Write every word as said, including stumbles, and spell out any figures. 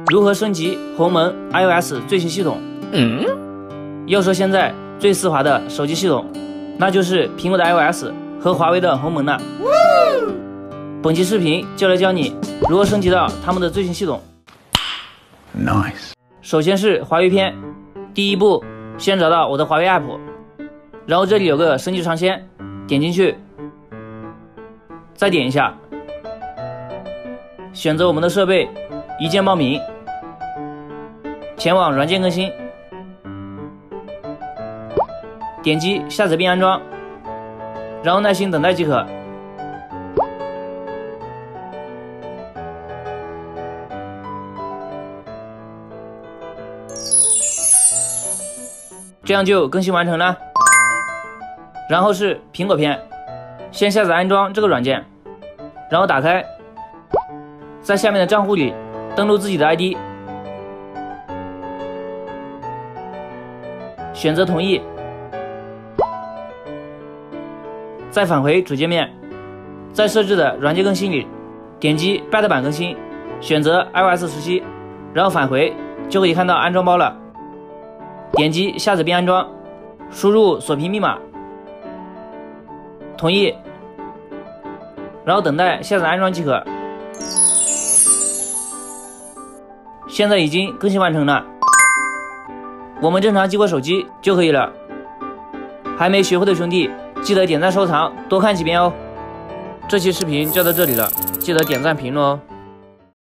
如何升级鸿蒙 iOS 最新系统？嗯，要说现在最丝滑的手机系统，那就是苹果的 iOS 和华为的鸿蒙了。本期视频就来教你如何升级到他们的最新系统。Nice。首先是华为篇，第一步先找到我的华为 app， 然后这里有个升级尝鲜，点进去，再点一下，选择我们的设备，一键报名，前往软件更新，点击下载并安装，然后耐心等待即可。这样就更新完成了。然后是苹果篇，先下载安装这个软件，然后打开，在下面的账户里登录自己的 I D， 选择同意，再返回主界面，在设置的软件更新里点击 beta 版更新，选择 iOS 十七，然后返回就可以看到安装包了。点击下载并安装，输入锁屏密码，同意，然后等待下载安装即可。现在已经更新完成了，我们正常激活手机就可以了。还没学会的兄弟，记得点赞收藏，多看几遍哦。这期视频就到这里了，记得点赞评论哦。